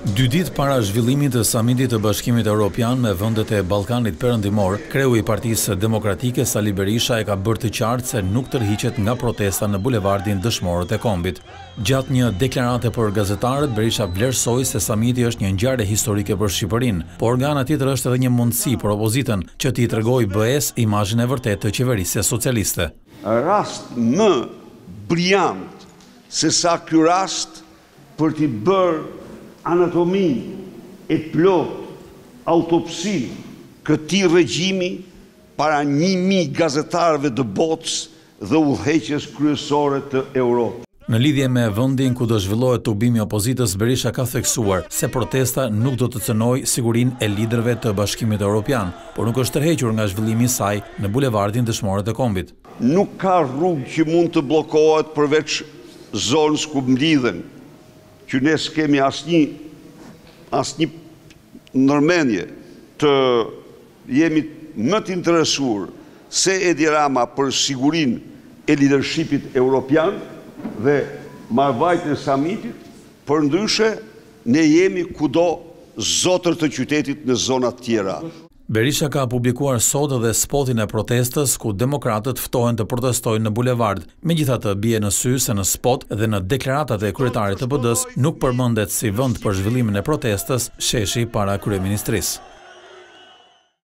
2 ditë para zhvillimit të samitit të Bashkimit Evropian me vendet e Ballkanit Perëndimor, kreu i Partisë Demokratike Sali Berisha e ka bërë të qartë se nuk tërhiqet nga protesta në bulevardin Dëshmorët e Kombit. Gjatë një deklarate për gazetarët, Berisha vlerësoi se samiti është një ngjarje historike për Shqipërinë, por nga ana tjetër është edhe një mundësi për opozitën që t'i tregojë BE-s imazhin e vërtetë të qeverisë socialiste. Rast më brillant se sa ky rast për t'i bërë anatomi e plot autopsi këtij regjimi para 1000 gazetarëve të botës dhe udhëheqjes kryesore të Europës. Në lidhje me vendin ku do zhvillohet tubimi i opozitës, Berisha ka theksuar se protesta nuk do të cënojë sigurinë e liderëve të Bashkimit Evropian, por nuk është tërhequr nga zhvillimi i saj në bulevardin Dëshmorët e Kombit. Nuk ka rrugë që mund të bllokohet përveç zonës ku mblidhen, që ne s'kemi asnjë ndërmendje të jemi më të interesuar se Edi Rama për sigurinë e leadershipit evropian dhe marrëvajtjen e samitit, përndryshe ne jemi kudo zotër të qytetit në zona të tjera. Berisha ka publikuar sot edhe spotin e protestës ku demokratët ftohen të protestojnë në bulevard. Megjithatë, bie në sy se në spot dhe në deklaratat e kryetarit të PD-s nuk përmendet si vend për zhvillimin e protestës sheshi para kryeministrisë.